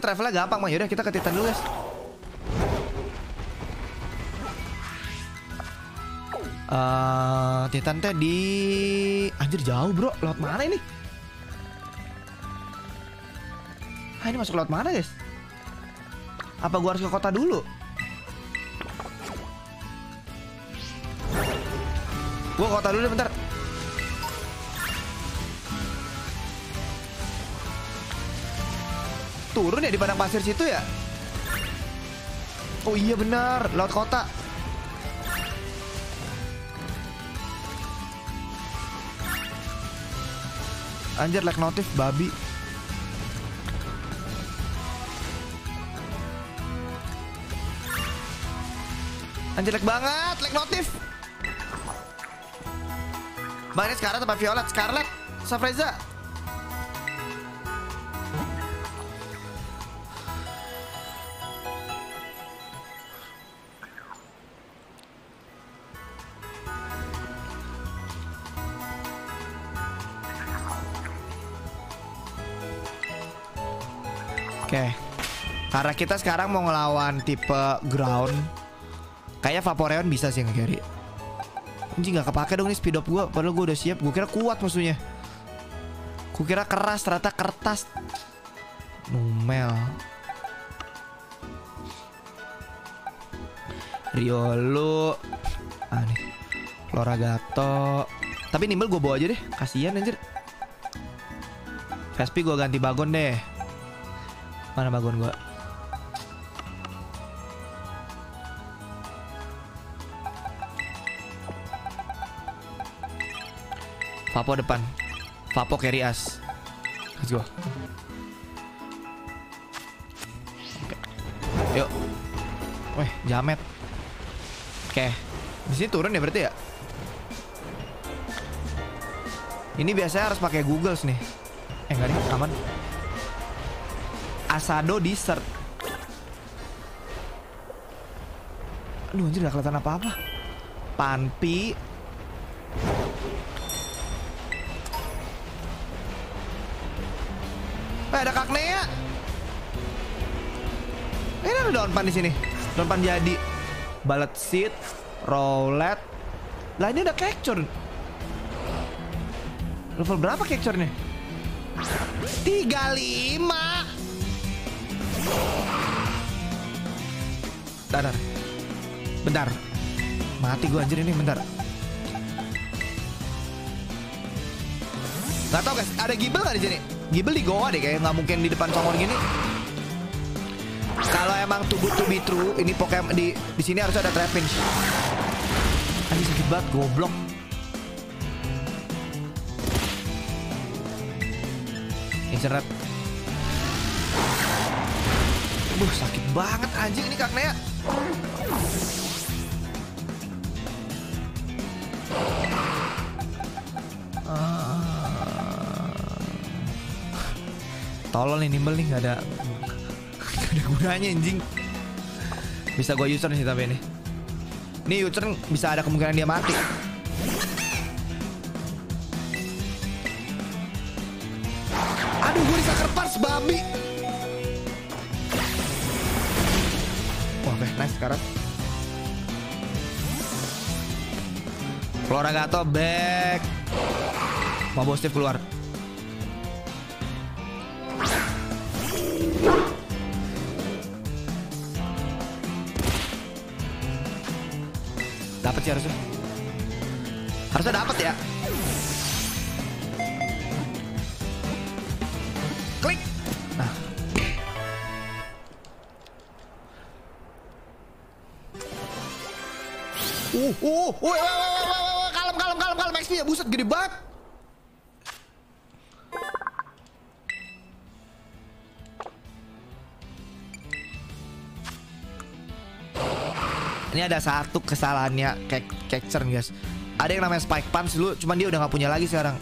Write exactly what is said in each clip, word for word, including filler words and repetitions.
travelnya gampang mah. Yaudah kita ke Titan dulu guys. Uh, Titan teh di... Anjir jauh bro. Lewat mana ini? Ah ini masuk lewat mana guys? Apa gua harus ke kota dulu? Gua ke kota dulu deh bentar. Turun ya di padang pasir situ ya? Oh iya benar, lewat kota. Anjir lag notif babi. Anjir lag banget, lag notif. Bang ini Scarlet apa Violet? Scarlet, Safreza. Oke, karena kita sekarang mau ngelawan tipe ground, kayaknya Vaporeon bisa sih nge-carry. Anjing gak kepake dong nih speed up gue, padahal gue udah siap. Gue kira kuat musuhnya. Gue kira keras, ternyata kertas. Numel. Riolu. Ah nih, Floragato. Tapi Nimble gue bawa aja deh, kasihan anjir. Vespi gue ganti Bagon deh. Mana Bagon gua? Vapo depan. Vapo carry us. Let's go. Oke. Yuk. Weh, jamet. Oke. Di sini turun ya berarti ya? Ini biasanya harus pakai Google nih. Eh enggak nih, aman. Asado dessert. Aduh anjir gak kelihatan apa-apa. Panpi. Eh ada Kaknea. Eh, ini ada daun pan di sini. Daun pan jadi. Bullet seed, Rowlet. Lah ini ada Cacturne. Level berapa Cacturne nih? tiga puluh lima. Bentar, bentar, mati gue anjir ini bentar. Gak tau guys, ada Gible gak di sini? Gible di Goa deh kayaknya, nggak mungkin di depan Songor gini. Kalau emang too good to be true, ini Pokemon di di sini harus ada Trapinch. Anjir sakit banget, goblok. Inseret. Buh, sakit banget anjing ini Kaknea. Uh... Tolol nih Nimble nih, gak ada gak ada gunanya anjing. Bisa gue U-turn sih tapi ini. Ini U-turn bisa ada kemungkinan dia mati. Aduh gue disakar pars babi. Oke, nice sekarang. Floragato back. Mau bawa Steve keluar. Dapat sih harusnya. Harusnya dapat ya. Klik. Nah. Uh, uh, uh, uh, kalem, kalem, kalem, kalem, X P ya, buset, gede banget. Ini ada satu kesalahannya Cacturne guys. Ada yang namanya Spike Punch dulu, cuman dia udah gak punya lagi sekarang.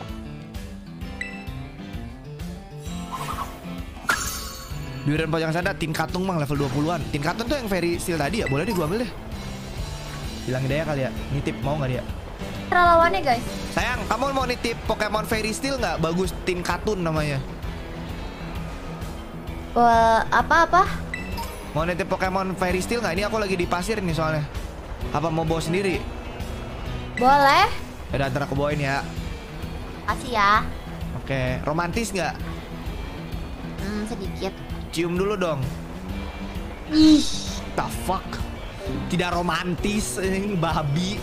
Durian pojok sana, Tinkatung mang level dua puluhan. Tinkatung tuh yang Fairy Steel tadi ya, boleh deh gua ambil deh. Bilang dia kali ya, nitip mau gak dia? Cara lawannya guys. Sayang, kamu mau nitip Pokemon Fairy Steel gak? Bagus, Tinkatung namanya. Wah, apa-apa? Mau nitip Pokemon Fairy Steel nggak? Ini aku lagi di pasir nih soalnya. Apa mau bawa sendiri? Boleh. Udah antar aku bawain ya. Kasih ya. Oke, romantis nggak? Hmm, sedikit. Cium dulu dong. Ih. The fuck? Tidak romantis, ini babi.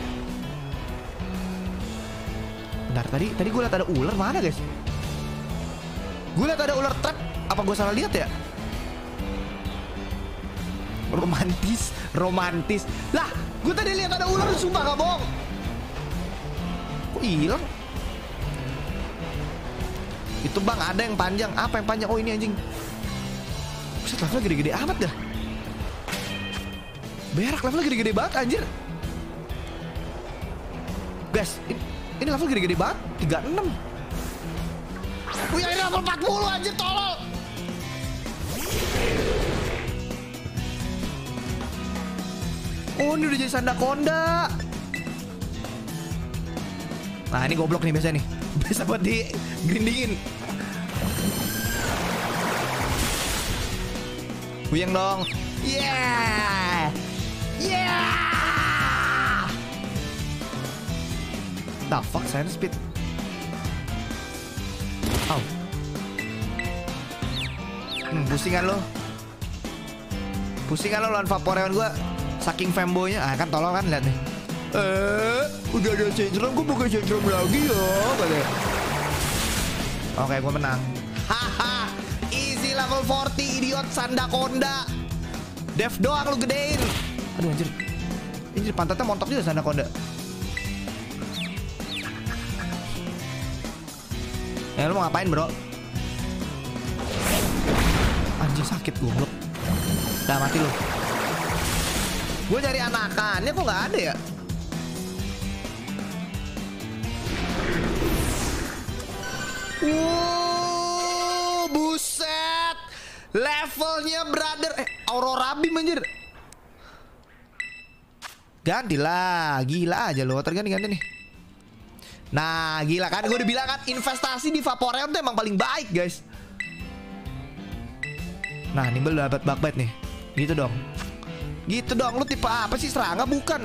Bentar, tadi tadi gue liat ada ular mana guys? Gue liat ada ular trap. Apa gue salah lihat ya? Romantis, romantis. Lah, gue tadi lihat ada ular, sumpah gak bohong. Kok hilang? Itu bang, ada yang panjang. Apa yang panjang? Oh ini anjing. Buset, levelnya gede-gede amat dah. Berak, levelnya gede-gede banget anjir. Guys, ini, ini level gede-gede banget. tiga puluh enam. Wih, ini level empat puluh anjir, tolol. Oh, ini udah jadi Sandaconda. Nah, ini goblok nih biasa nih. Bisa buat di grindingin. Buyang dong. Yeah. Yeah. The fuck, Science Speed. Oh. Hmm, pusingan lo. Pusingan lo lawan Vaporeon gue. Saking fanboynya. Ah kan tolong kan, lihat nih. Eh, udah ada Sandrum, gue bukan Sandrum lagi ya. Oke, gue menang. Haha, easy level empat puluh, idiot Sandaconda. Dev doang lu gedein. Aduh anjir. Anjir, pantatnya montok juga Sandaconda. Ya lu mau ngapain bro? Anjir sakit goblok. Udah mati lu. Gue cari anakannya kok nggak ada ya? Wow, buset. Levelnya brother. Eh, Aurora Beam anjir. Gantilah, gila aja lo. Terganti-ganti nih. Nah, gila kan, gue udah bilang kan, investasi di Vaporeon tuh emang paling baik, guys. Nah, Nimble udah dapat bug bite nih. Gitu dong. Gitu dong, lu tipe apa sih, serangga bukan?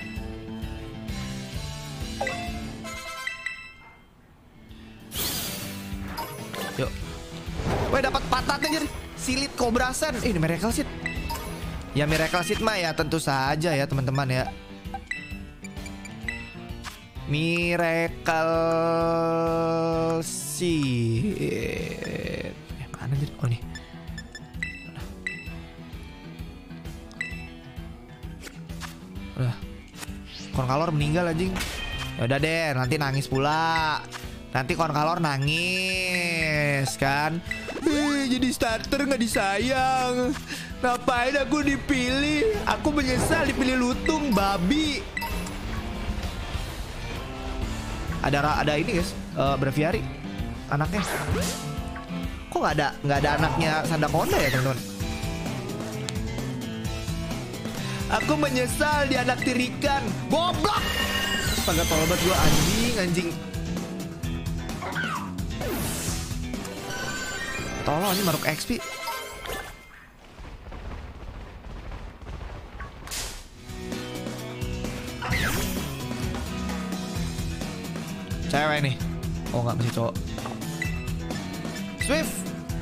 Yuk. Weh, dapat patatnya jadi Silit Cobra Sen. Eh, ini Miracle Seed. Ya Miracle Seed mah ya tentu saja ya, teman-teman ya. Miracle Seed. Eh, mana jadi? Oh, nih. Udah. Conkeldurr meninggal anjing. Ya udah deh, nanti nangis pula. Nanti Conkeldurr nangis kan. Eh, jadi starter nggak disayang. Ngapain aku dipilih? Aku menyesal dipilih lutung babi. Ada ada ini guys, uh, Braviary anaknya. Kok nggak ada nggak ada anaknya Sandaconda ya teman-teman? Aku menyesal dianaktirikan. Goblok. Astaga, tolol banget gua, anjing anjing. Tolong ini maruk X P. Cewek nih. Oh nggak, masih cowok. Swift.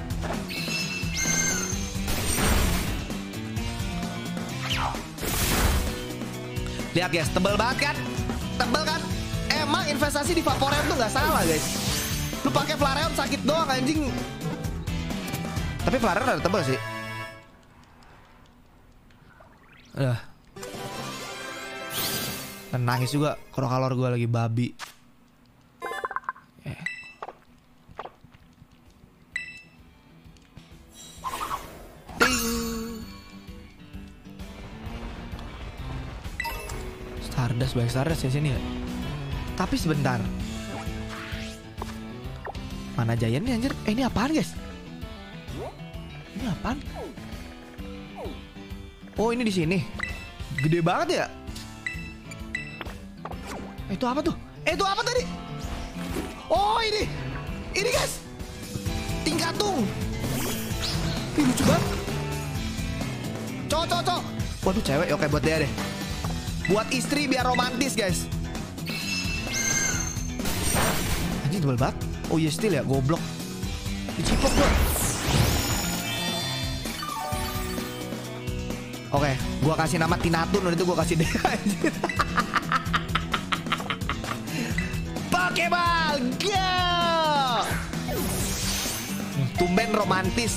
Lihat guys, tebel banget kan? Tebel kan? Emang investasi di Vaporeon tuh nggak salah guys. Lu pakai Flareon sakit doang anjing. Tapi Flareon ada tebel sih. Udah. Dan nangis juga Conkeldurr gue lagi babi. Eh. Ting. Stardust, banyak Stardust ya sini ya. Tapi sebentar. Mana Giant nih anjir? Eh ini apaan guys? Ini apaan? Oh ini di sini. Gede banget ya. Eh, itu apa tuh? Eh itu apa tadi? Oh ini. Ini guys. Tingkatung. cowok, cowok. Waduh cewek, oke buat dia deh. Buat istri biar romantis guys. Anjing tebel banget. Oh iya still ya, goblok. Dicipok gua. Oke, gua kasih nama Tinatun, udah itu gua kasih dia anjir. Pokeball, go! Tumben romantis.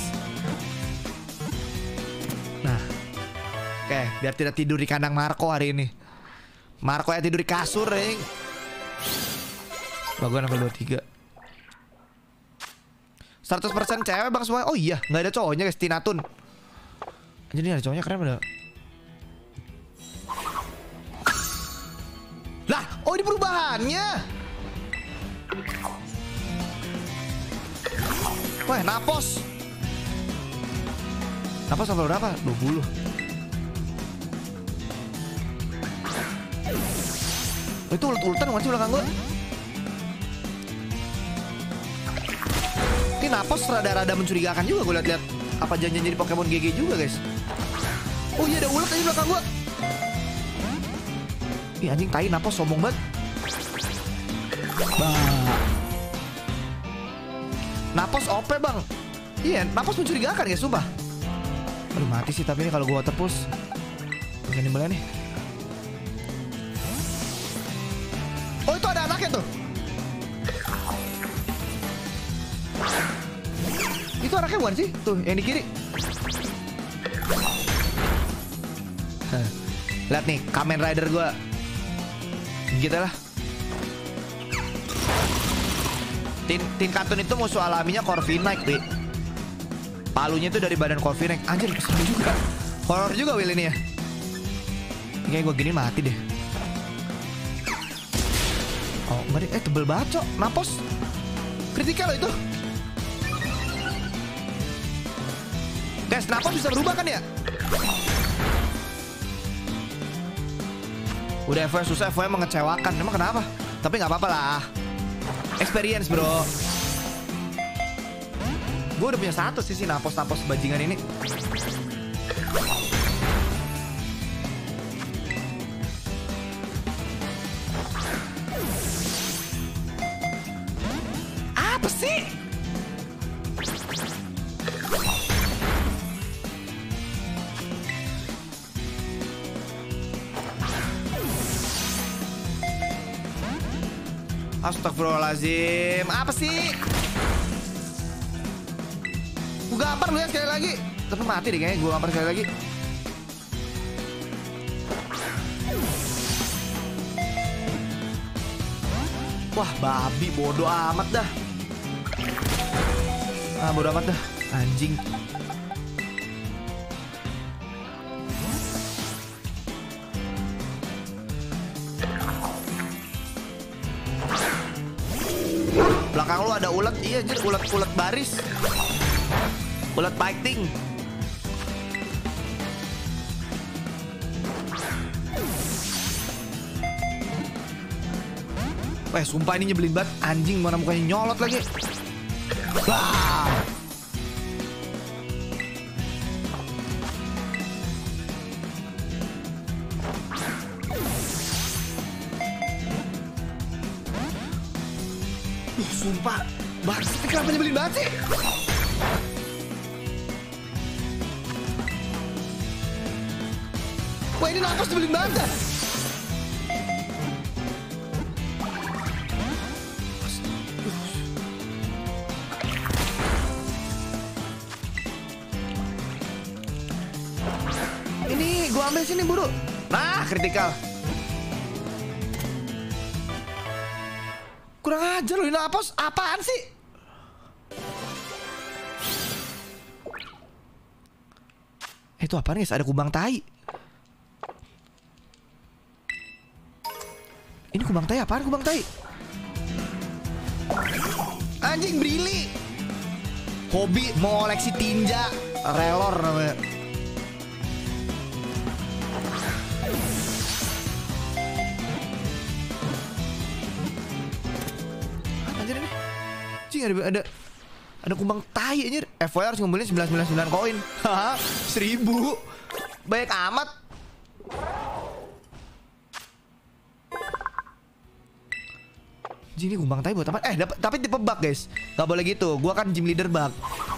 Nah, oke, biar tidak tidur di kandang Marco hari ini. Marco yang tidur di kasur, ring. Bagus level dua puluh tiga. seratus persen cewek bang semua. Oh iya, nggak ada cowoknya guys, Tinatun. Jadi ada cowoknya keren pada. Lah, oh ini perubahannya. Wah, Napos. Napos level berapa? dua puluh. Oh, itu ulet-uletan bukan sih belakang gue? Ini Napos rada-rada mencurigakan juga gue liat-liat. Apa janjian jadi Pokemon G G juga guys? Oh iya ada ulet aja belakang gue. Ih anjing tai Napos sombong banget. Bah. Napos O P bang. Iya Napos mencurigakan guys sumpah. Aduh mati sih tapi ini kalau gue water pulse. Oke ini boleh nih. Oh itu ada anaknya tuh. Itu anaknya bukan sih? Tuh yang di kiri. Lihat nih Kamen Rider gue. Gitu lah. Tin, tin Katun itu musuh alaminya Corviknight, Bi. Palunya itu dari badan Corviknight. Anjir, kesel juga. Horor juga Will ini ya. Kayaknya gue gini mati deh. Oh, enggak deh. Eh, tebel banget, Cok. Napos. Kritikal loh itu. Guys, Napos bisa berubah kan ya? Udah F W susah, F W mengecewakan. Emang kenapa? Tapi nggak apa-apa lah. Experience bro. Gue udah punya satu sih si Napos-Napos bajingan ini. Apa sih? Astagfirullahaladzim. Apa sih? Gue gampar lu ya sekali lagi. Tapi mati deh kayaknya gue gampar sekali lagi. Wah babi bodoh amat dah. Ah bodoh amat dah. Anjing. Belakang lu ada ulet, iya anjir, ulet-ulet baris. Ulet fighting. Wah, sumpah ini nyebelin banget. Anjing mana mukanya nyolot lagi. Wah. Uh, sumpah, bangsat kenapa nyebelin banget sih? Wah ini Napos nyebelin banget dah. Ini gua ambil sini buru. Nah, kritikal. Kurang ajar loh ini Napos, apaan sih? Eh, itu apaan guys? Ada kubang tai. Ini kubang tai apaan kubang tai? Anjing Brili. Hobi mengoleksi tinja, relor namanya. Anjir ini. Cing ada ada ada kumbang tai anjir. F Y I harus ngumpulin sembilan ratus sembilan puluh sembilan koin. Haha, seribu. Baik amat. Jadi ini gumbang tai buat apa? Eh dapet, tapi tipe bug guys. Gak boleh gitu. Gua kan gym leader bug.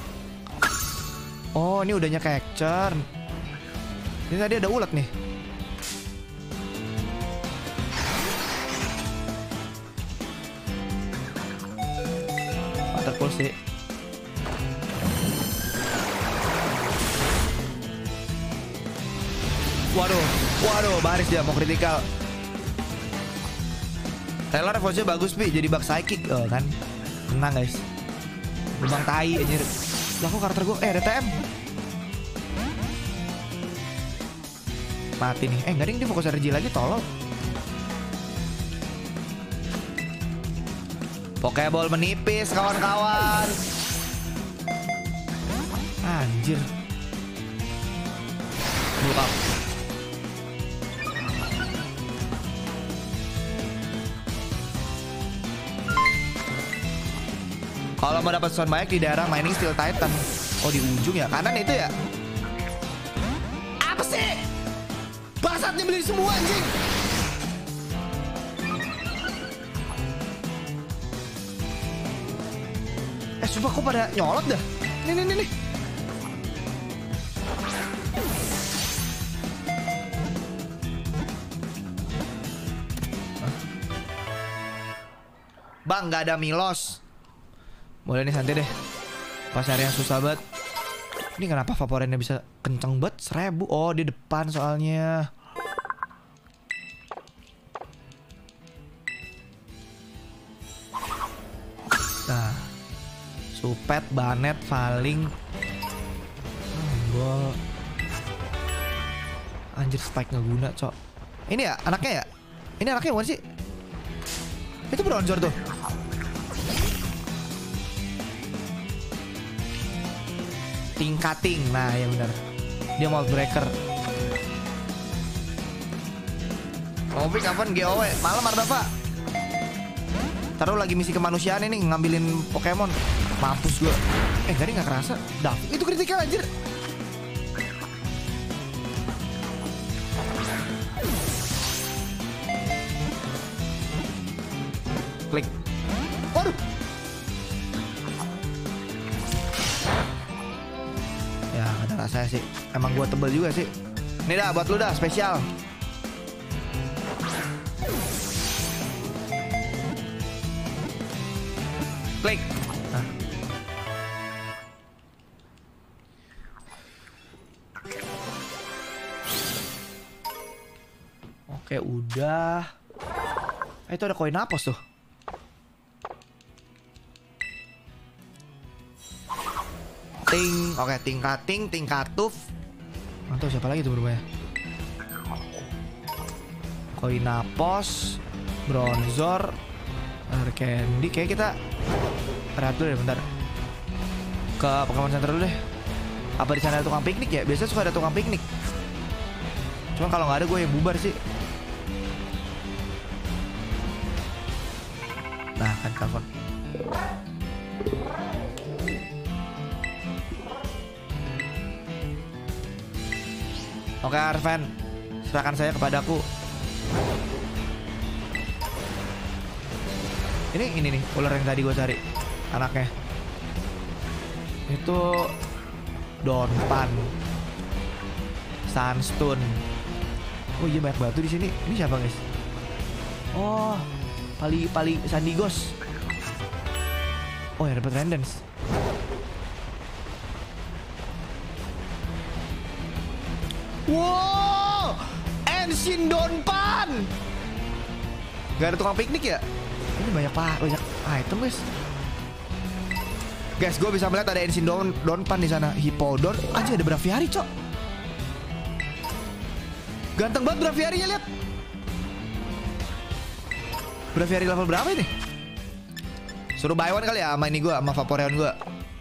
Oh ini udahnya capture. Ini tadi ada ulat nih. Waterfall sih. Waduh, waduh, baris dia mau kritikal. Taylor Revolution bagus Pi, jadi bug psychic oh, kan. Menang guys. Lubang tai anjir. Lah kok karakter gue eh ada T M. Mati nih. Eh enggak ding, dia fokus R G lagi tolol. Pokeball menipis kawan-kawan. Anjir. Buka. Kalau mau dapat sound banyak di daerah mining Steel Titan. Oh di ujung ya, kanan itu ya. Apa sih? Basatnya beli semua anjing. Eh sumpah kok pada nyolot dah. Nih nih nih nih. Bang gak ada Milos. Boleh nih santai deh. Pas hari yang susah banget. Ini kenapa Vaporennya bisa kenceng banget? Seribu. Oh di depan soalnya. Nah Supet, Banet, Faling. Gol. Anjir spike gak guna cok. Ini ya anaknya ya. Ini anaknya bukan sih? Itu bronzor tuh. Tingkating, nah ya benar. Dia mau breaker. Ngopi kapan G O W? Malam Ardafa. Taruh lagi misi kemanusiaan ini ngambilin Pokemon. Mampus gue. Eh tadi nggak kerasa. Dah, itu kritikal anjir. Klik. Waduh. Ya ada rasanya sih. Emang gua tebel juga sih. Ini dah buat lu dah spesial. Klik. Nah. Oke udah. Eh, itu ada koin apos tuh. Ting, oke tingkating, tingkatuf. Mantap siapa lagi tuh berubahnya? Koinapos, Bronzor, Candy. Kayak kita lihat dulu deh bentar. Ke Pokemon Center dulu deh. Apa di sana ada tukang piknik ya? Biasanya suka ada tukang piknik. Cuma kalau nggak ada gue yang bubar sih. Nah kan telepon. Oke Arven, serahkan saya kepadaku. Ini ini nih ular yang tadi gue cari, anaknya. Itu Donphan, Sunstone. Oh iya banyak batu di sini. Ini siapa guys? Oh, Pali Pali Sandigos. Oh ya dapat Rendens. Wow, Ancient Donphan. Gak ada tukang piknik ya? Ini banyak pak, banyak item guys. Guys, gue bisa melihat ada Ancient Don Donphan di sana. Hippodon, aja ada Braviary cok. Ganteng banget Braviary-nya lihat. Braviary level berapa ini? Suruh buy one kali ya sama ini gue, sama Vaporeon gue.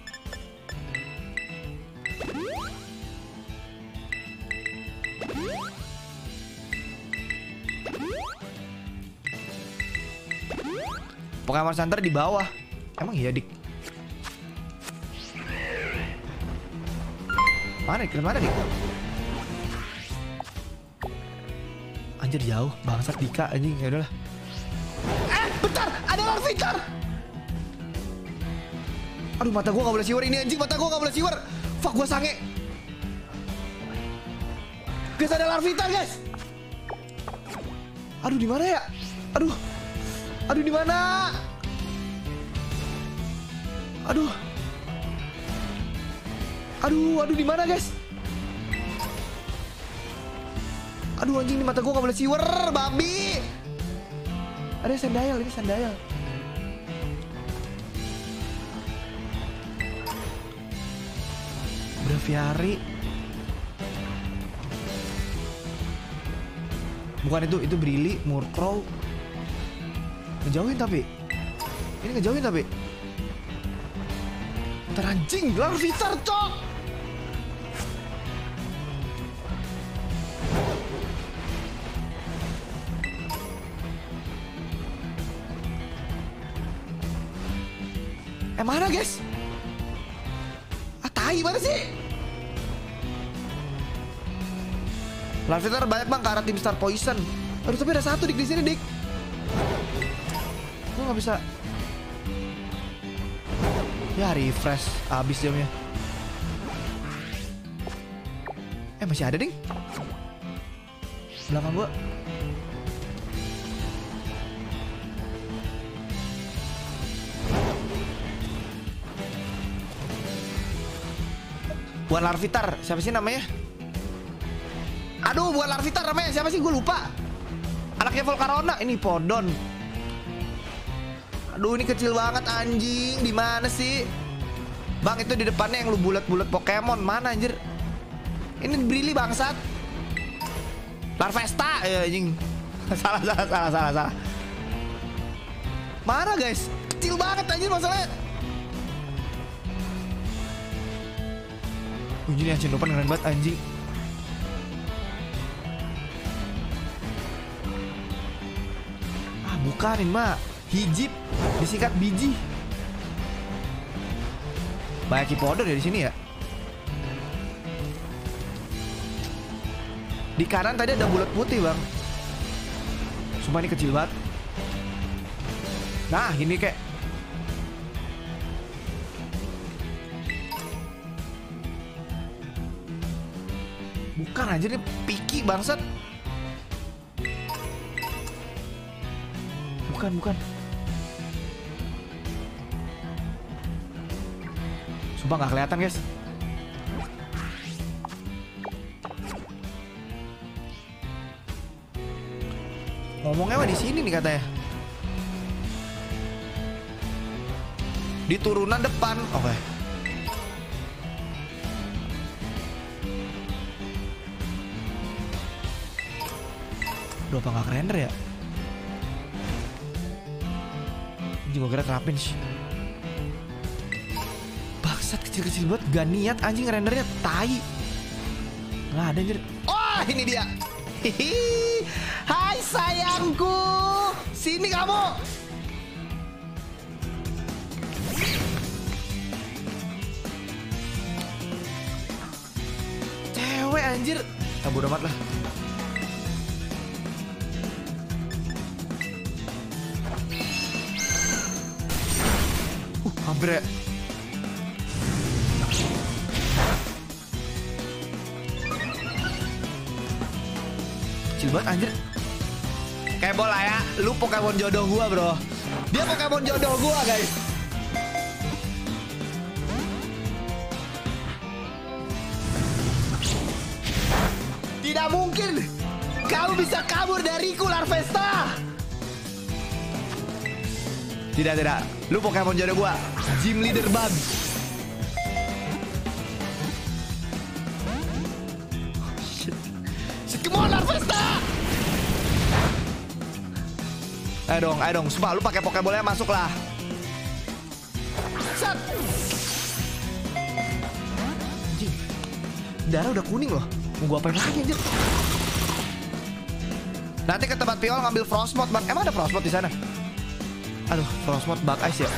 Pokemon Center di bawah. Emang iya dik? Mana dik? Mana dik? Anjir jauh, bangsat Dika anjing, ya udahlah. Eh, bentar, ada Larvitar. Aduh, mata gua gak boleh siwer ini anjing, mata gua gak boleh siwer. Fuck, gua sange. Guys, ada Larvitar, guys. Aduh, di mana ya? Aduh. Aduh, di mana? Aduh. Aduh, aduh di mana, guys? Aduh anjing, ini mata gua gak boleh siwer, babi. Ada Sandile, ini Sandile. Braviary. Bukan itu, itu Brilli, Murkrow. Ngejauhin tapi. Ini ngejauhin tapi. Ntar anjing, Larvitar, cok. Eh mana guys? Ah tai mana sih? Larvitar banyak bang ke arah tim Star Poison. Aduh tapi ada satu dik di sini dik. Gue nggak bisa. Ya refresh, abis jamnya. Eh masih ada ding. Belakang gua. Buat Larvitar, siapa sih namanya? Aduh, buat Larvitar namanya siapa sih? Gue lupa. Anaknya Volcarona, ini Podon. Aduh, ini kecil banget anjing. Di mana sih? Bang, itu di depannya yang lu bulat-bulat Pokemon. Mana anjir? Ini Brilli bangsat. Larvesta ya anjing. Salah, salah, salah, salah, salah. Mana guys? Kecil banget anjir masalahnya. Anjir, yang cendopan keren banget anjing. Ah bukan ini mah Hijib, disingkat biji. Banyak Hippowdon ya di sini ya. Di kanan tadi ada bulat putih bang. Sumpah ini kecil banget. Nah ini kayak bukan anjir, ini Piki bangsat. Bukan, bukan. Sumpah nggak kelihatan guys. Ngomongnya mah di sini nih katanya. Di turunan depan. Oke. Okay. Duh, apa gak render ya? Anjing gue kira Trapinch. Bangsat kecil-kecil banget. Gak niat anjing rendernya. Tai. Gak ada anjir. Oh ini dia. Hihi. Hai sayangku. Sini kamu. Cewek anjir. Ah bodo amat lah. Hampir ya. Kecil banget anjir. Kayak bola ya. Lu Pokemon jodoh gua bro. Dia Pokemon jodoh gua guys. Tidak mungkin kamu bisa kabur dariku Larvesta. Tidak, tidak. Lu Pokemon jodoh gua. Gym Leader Bug. Shit. Shit, come on Larvesta. Ayo dong, ayo dong. Sumpah lu pakai Pokeballnya masuk lah. Set. Anjing. Darah udah kuning loh. Mau gua apain lagi anjir? Nanti ke tempat Piol ngambil Frostmoth, Bang. Emang ada Frostmoth di sana? Aduh, Frostmoth bug ice ya.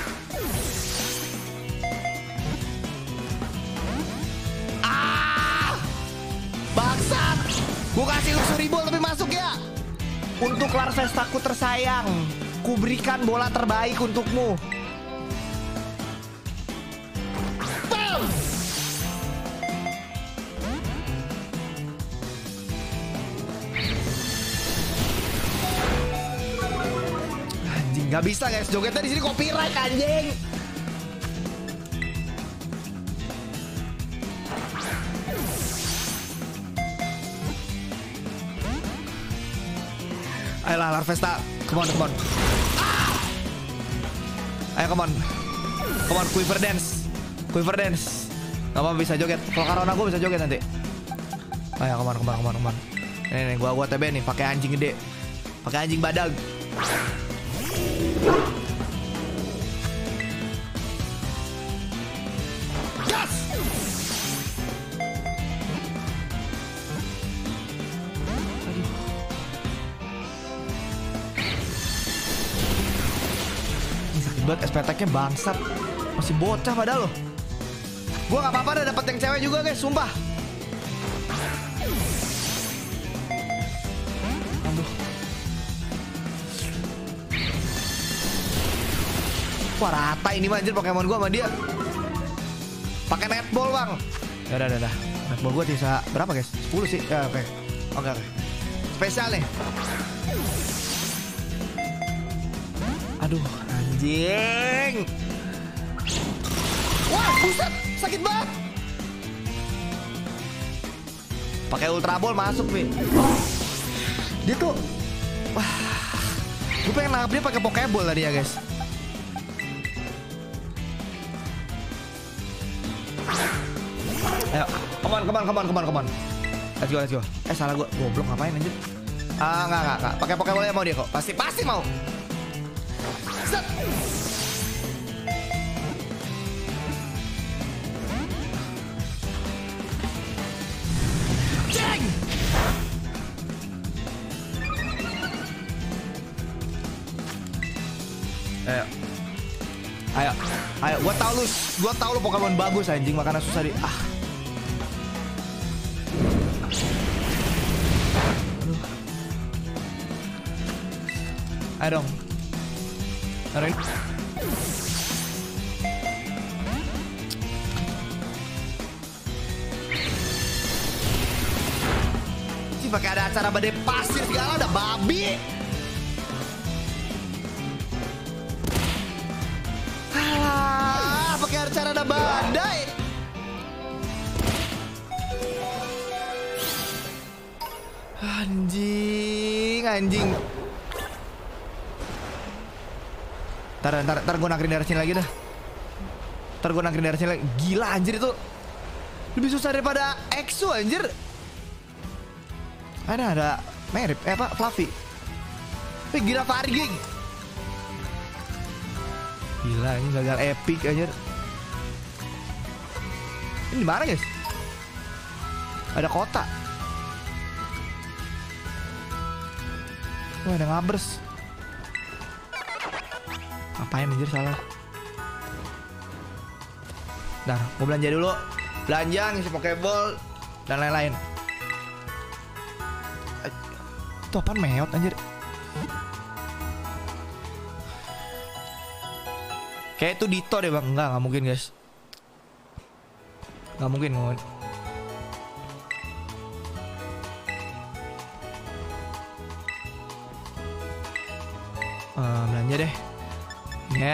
Ah! Bangsat! Gua kasih lu seribu tapi masuk ya. Untuk Larvestaku tersayang, kuberikan bola terbaik untukmu. Bam! Anjing, nggak bisa guys, jogetnya di sini copyright anjing. Ayolah Larvesta, come on, come on. Ah! Ayo come on, come on, quiver dance, quiver dance. Gak apa bisa joget. Kalau Karona gue bisa joget nanti. Ayo come on, come on, come on, come on. Nih, nih, gua gua T B nih, pakai anjing gede, pakai anjing badag. Gas! Buat S P T-nya bangsat. Masih bocah padahal loh. Gua gak apa-apa udah dapet yang cewek juga guys, sumpah. Aduh. Wah rata ini anjir Pokemon gua sama dia. Pakai netball bang. Ya udah udah udah. Netball gua bisa berapa guys? sepuluh sih. Ya oke. Okay. Oke okay, oke. Okay. Spesial nih. Aduh, anjing. Wah, buset, sakit banget. Pakai Ultra Ball masuk, Pi. Dia tuh wah. Gue pengen nangkep dia pakai Pokeball tadi ya, guys. Ayo, come on, come on, come on, come on, come on. Let's go, let's go. Eh, salah gue. Goblok ngapain anjir? Ah, enggak, enggak, enggak. Pakai Pokeball ya mau dia kok. Pasti, pasti mau. Set. Jeng. Ayo. Ayo. Ayo, gua tahu lu, gua tahu lu Pokemon bagus anjing, makanya susah di ah. Ayo dong. Taruhin. Sih pakai ada acara badai pasir segala, ada babi. Alah, pakai acara ada badai. Anjing, anjing. Ntar, ntar, ntar gue nangkring daerah sini lagi dah. Ntar gue nangkring daerah sini lagi. Gila anjir itu lebih susah daripada Exo anjir. Ada, ada Merip, eh apa, Fluffy. Eh gila Fargig. Gila ini gagal epic anjir. Ini dimana guys? Ada kota. Wah ada ngabers. Apain anjir salah. Nah, mau belanja dulu. Belanja ngisi Pokeball dan lain-lain. Itu apaan meot anjir. Kayak itu Dito deh bang. Enggak, enggak mungkin guys. Enggak mungkin, enggak mungkin. Uh, belanja deh. Ya.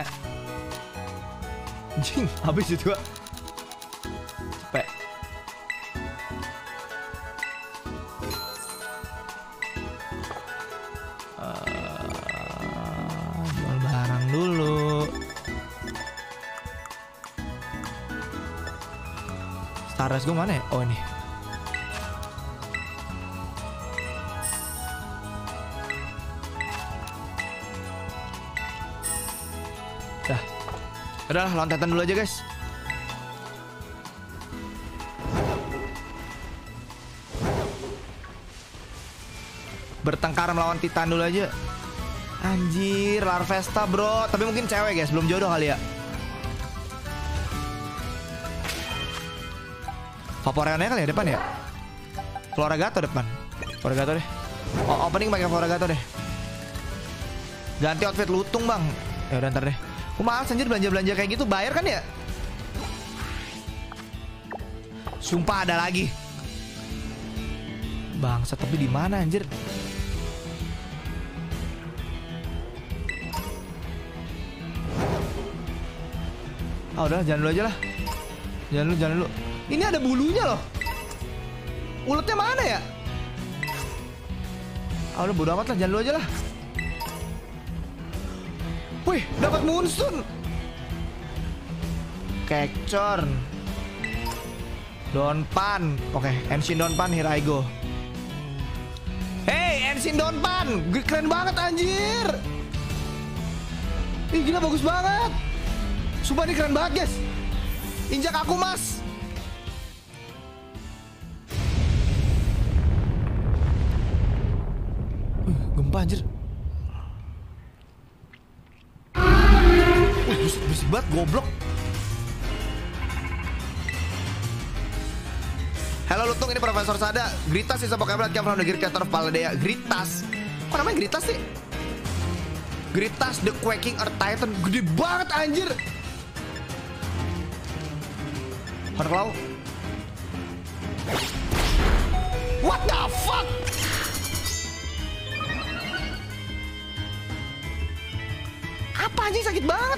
Jing, habis itu gua. Cepet. Uh, jual barang dulu. Stardust gue mana ya? Oh ini. Dah. Udah lontetan dulu aja guys. Bertengkar melawan Titan dulu aja. Anjir, Larvesta bro. Tapi mungkin cewek guys, belum jodoh kali ya. Vaporeonnya kali ya depan ya. Floragato depan. Floragato deh. Oh, opening pakai Floragato deh. Ganti outfit lutung bang. Ya udah ntar deh. Aku malas anjir belanja-belanja kayak gitu. Bayar kan ya? Sumpah ada lagi. Bangsa tapi di mana anjir? Ah udah jangan dulu aja lah. Jangan dulu, jangan dulu. Ini ada bulunya loh. Uletnya mana ya? Ah udah bodo amat lah, jangan dulu aja lah. Wih, dapat Moonstone. Kekcorn. Donpan. Oke, okay, Ancient Donpan, here I go. Hey, Ancient Donpan. Keren banget anjir. Ih, gila bagus banget. Sumpah ini keren banget guys. Injak aku mas. Uh, gempa anjir. Uh, berisik, berisik banget goblok. Halo Lutung, ini Profesor Sada. Gritas is a Pokemon that came from the Great Caster of Paldea. Gritas. Kok namanya Gritas sih? Gritas the Quaking Earth Titan. Gede banget anjir. Horclaw. What the fuck? Apa anjing sakit banget?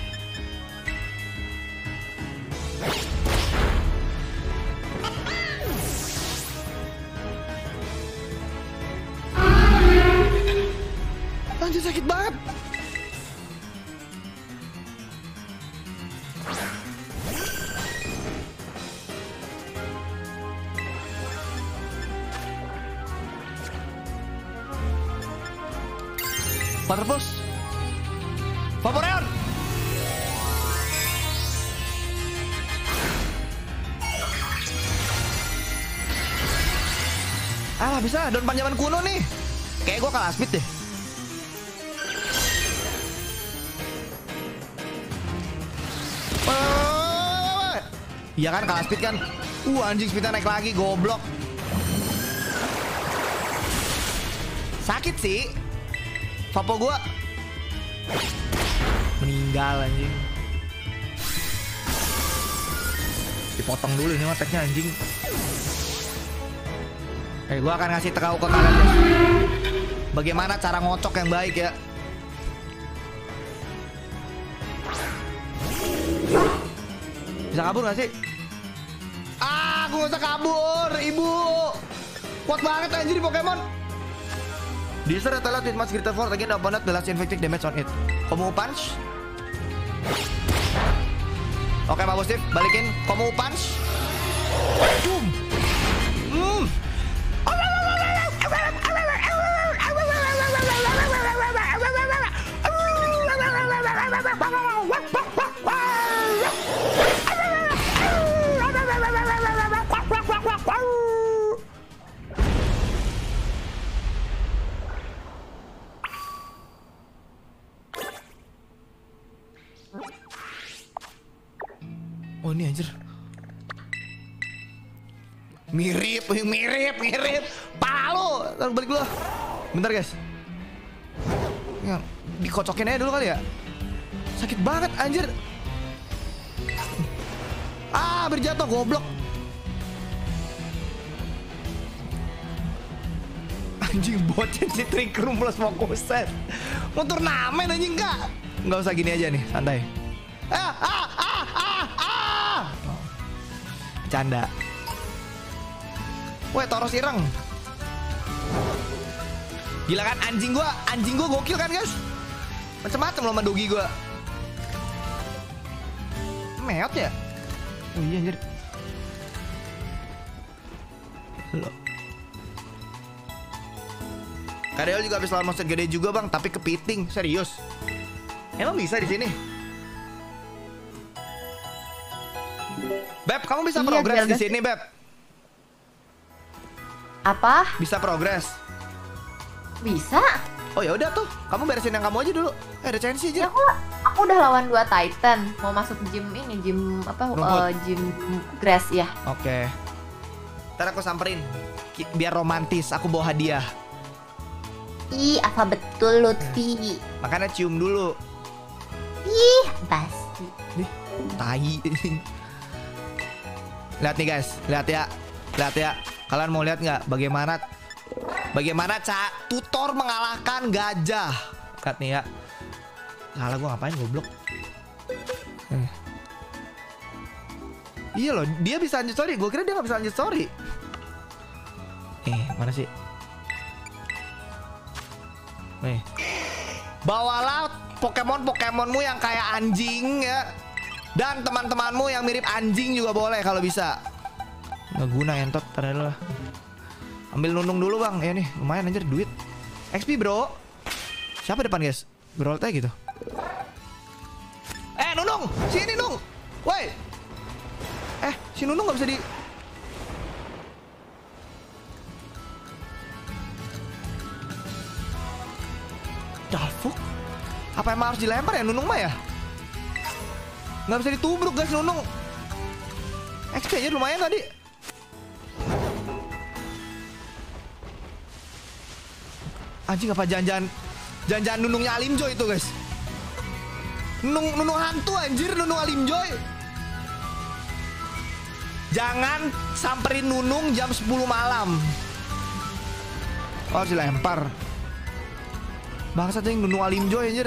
Anjir sakit banget. Waterpulse. Vaporeon. Ah bisa, daun panjaman kuno nih. Kayak gue kalah speed deh. Iya kan kalah speed kan. Uh anjing speednya naik lagi goblok. Sakit sih. Vapo gua meninggal anjing. Dipotong dulu ini mah tagnya anjing. Eh gua akan ngasih tahu ke kalian guys. Bagaimana cara ngocok yang baik ya. Bisa kabur gak sih? Ah, aku gak usah kabur, ibu. Kuat banget anjir di Pokemon. Desert adalah with much greater force against opponent the last inflicting damage on it. Komu punch. Oke, Pak Positif, balikin. Komu punch. Boom. Hmm. Oh ini anjir. Mirip, mirip, mirip. Palo. Taruh balik dulu. Bentar guys. Yang dikocokin aja dulu kali ya. Sakit banget anjir. Ah berjatuh goblok. Anjing bocet si Trick Room plus fokus set. Mau turnamen anjing enggak? Enggak usah gini aja nih, santai. Ah ah ah ah ah. Canda. Weh Tauros ireng. Gila kan anjing gua, anjing gua gokil kan guys. Macem-macem loh sama dogi gua. Meot ya? Oh iya anjir. Loh. Kadeo juga habis lawan monster gede juga bang, tapi kepiting, serius. Emang bisa di sini? Beb, kamu bisa Iya, progres di jelas. sini, Beb. Apa? Bisa progres. Bisa? Oh ya udah tuh, kamu beresin yang kamu aja dulu. Eh, ada Chansey Ya aja. aku, aku udah lawan dua Titan. Mau masuk gym ini, gym apa? Rumput. eh, gym grass ya. Oke. Ntar aku samperin. Ki- Biar romantis, aku bawa hadiah. Ih, apa betul Lutfi? Makanya cium dulu. Ih, basi. Nih, tai. Lihat nih guys, lihat ya, lihat ya. Kalian mau lihat nggak bagaimana bagaimana ca tutor mengalahkan gajah? Lihat nih ya. Salah gue ngapain goblok? Eh. Iya loh, dia bisa lanjut story. Gue kira dia nggak bisa lanjut story. Eh, mana sih? Nih, bawalah Pokemon-Pokemonmu yang kayak anjing ya. Dan teman-temanmu yang mirip anjing juga boleh kalau bisa. Nggak guna entot, ternyata lah. Ambil nunung dulu bang, ya nih lumayan anjir duit. X P bro. Siapa depan guys? Geroltnya gitu. Eh nunung, sini nung. Woi. Eh si nunung nggak bisa di. Dalfuk? Apa emang harus dilempar ya nunung mah ya? Nggak bisa ditubruk guys nunung. X P aja lumayan tadi. Anjing apa jangan-jangan jangan-jangan nunungnya Alimjoy itu guys. Nunung nunung hantu anjir, nunung Alimjoy. Jangan samperin nunung jam sepuluh malam. Oh harus dilempar. Bangsat yang nunung Alimjoy anjir.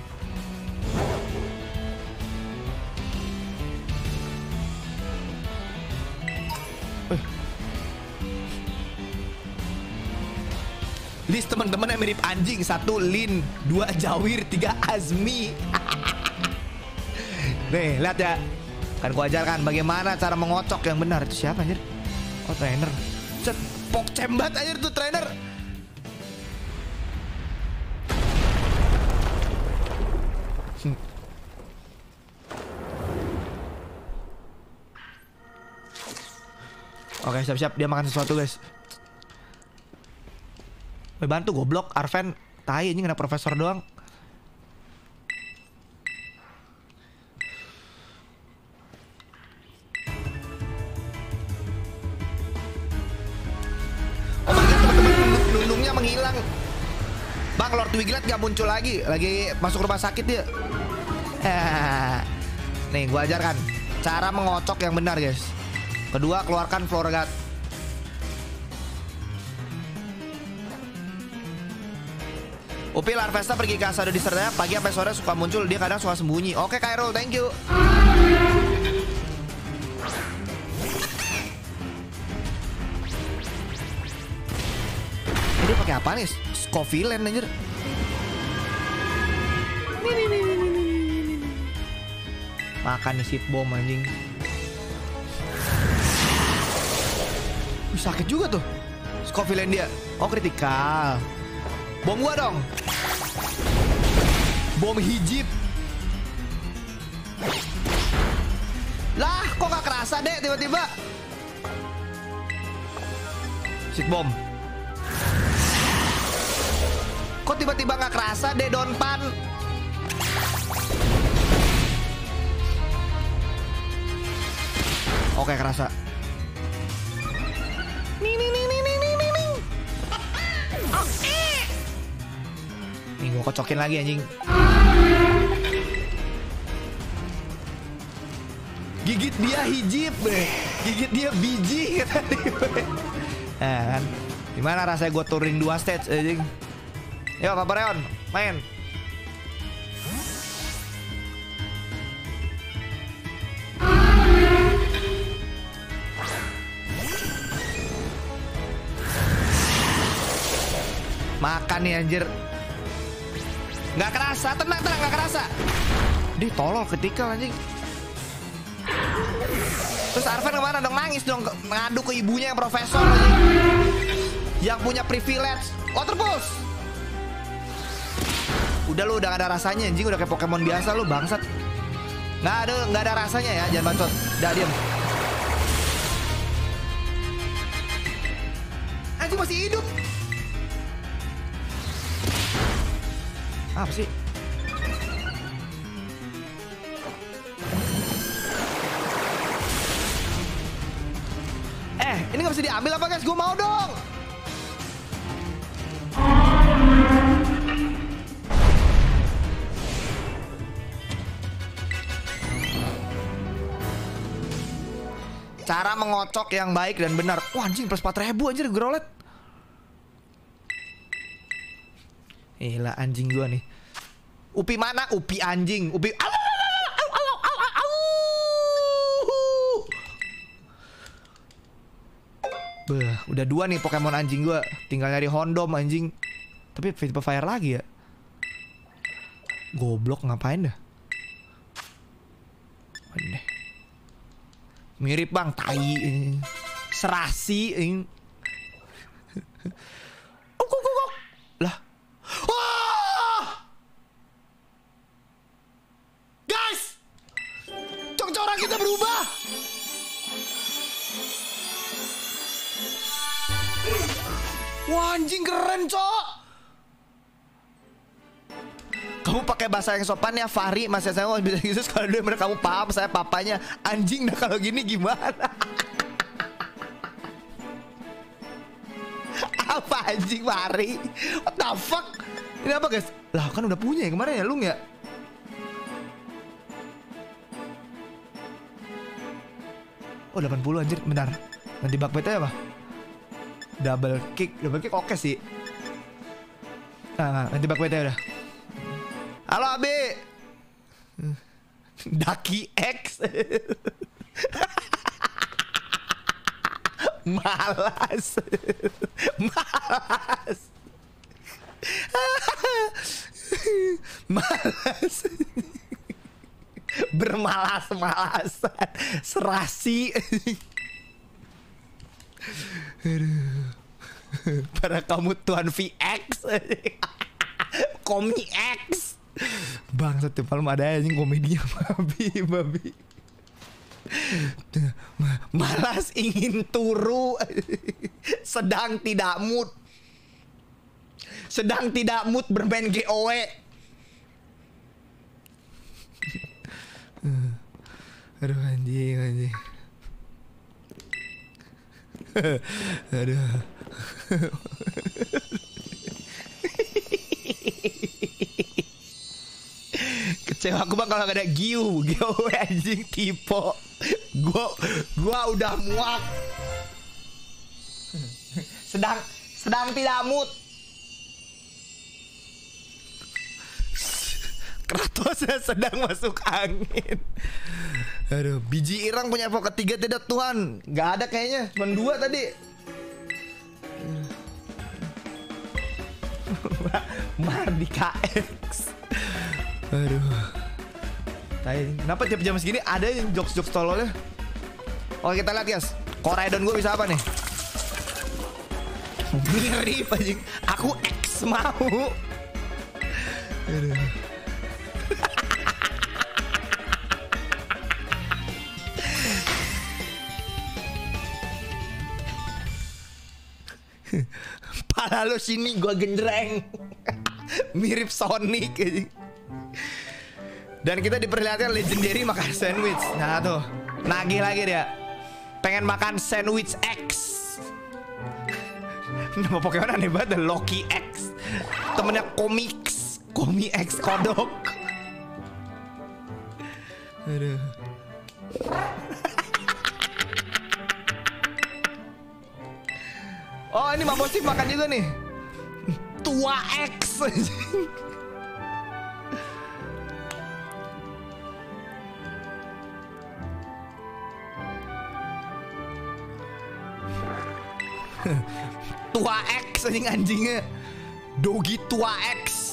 List teman-teman yang mirip anjing. Satu Lin, dua Jawir, tiga Azmi. Nih lihat ya. Kan gua ajarkan bagaimana cara mengocok yang benar. Itu siapa anjir? Oh trainer. Set pokcembat anjir tuh trainer. Oke siap-siap dia makan sesuatu guys. Woi bantu goblok Arven. Tai ini kena profesor doang. Oh my god teman-teman, nunungnya menghilang. Bang Lord Wiglet gak muncul lagi. Lagi masuk rumah sakit dia. Nih gua ajarkan cara mengocok yang benar guys. Kedua keluarkan Florgat. Upil Larvesta pergi ke Asado di Sertanya. Pagi sampai sore suka muncul. Dia kadang suka sembunyi. Oke Kairul, thank you. Ini pakai apa nih? Scoviland anjir. Makan nih seed bomb anjing. Wih, sakit juga tuh Scoviland dia. Oh kritikal. Bom gua dong. Bom hijib. Lah kok gak kerasa deh tiba-tiba. Seed bomb. Kok tiba-tiba gak kerasa deh Donpan. Oke kerasa. Nih nih nih nih nih nih nih. Oke. Nih gue kocokin lagi anjing. Gigit dia hijib, gigit dia biji kata dia. Nah kan, gimana rasanya gue turunin dua stage anjing. Yo Vaporeon, main. Makan nih anjir. Nggak kerasa, tenang tenang nggak kerasa. Dih tolol ketika anjing. Terus Arven kemana dong, nangis dong ngadu ke ibunya yang profesor anjing. Yang punya privilege. Water Pulse. Udah lu udah gak ada rasanya anjing, udah kayak Pokemon biasa lu bangsat. Nggak ada nggak ada rasanya ya, jangan bacot. Udah diam. Anjing masih hidup. Apa sih? Eh, ini gak bisa diambil apa guys? Gue mau dong. Cara mengocok yang baik dan benar. Wah anjing plus empat ribu anjir Growlet. Gila anjing gua nih. Upi mana? Upi anjing. Upi. Au, au, au, au, au, au. Beuh, udah dua nih Pokemon anjing gua. Tinggal nyari Hondom anjing. Tapi Fire lagi ya. Goblok ngapain dah? Aneh. Mirip bang, tai. Serasi. Oh, kok, kok, kok. Lah. Wah! Guys! Cok-coran kita berubah. Wah, anjing keren, cok. Kamu pakai bahasa yang sopan ya, Fahri. Mas saya mau bisa Yesus kalau dia kamu paham, saya papanya. Anjing, nah kalau gini gimana? Apa anjing, Fahri? What the fuck? Ini apa guys? Lah kan udah punya ya kemarin ya, Lung ya? Oh delapan puluh anjir, bentar. Nanti bug P T apa? Double kick, double kick oke sih. Nah, nanti bug P T udah. Halo Abi. Daki X. Malas. Malas. Malas. Bermalas-malasan. Serasi. Aduh. Para kamu Tuan V X. Komi X. Bang, satu film ada anjing komedinya babi, babi. Malas ingin turu. Sedang tidak mood. Sedang tidak mood bermain G O W. Aduh anjing, anjing. Aduh. Kecewa aku bang kalau gak ada Giu. Giu anjing tipe. Gua Gua udah muak. Sedang Sedang tidak mood. Kratosnya sedang masuk angin. Aduh, biji irang punya evo ketiga tidak Tuhan. Gak ada kayaknya, cuma dua tadi. Mardika X. Aduh. Tanya, kenapa tiap jam segini ada yang jokes-jokes tololnya? Oke kita lihat guys. Koraidon gue bisa apa nih? Mirip anjing. Aku X mau. Aduh. Pala lo sini gue gendreng. Mirip Sonic anjing. Dan kita diperlihatkan legendary makan sandwich. Nah tuh, nagih lagi dia. Pengen makan sandwich X. Nama Pokemon aneh banget, Loki X. Temennya Komix, Komi X kodok. Aduh. Oh ini Mabosif makan juga nih. Tua X. Tua X anjing anjingnya. Dogi Tua X.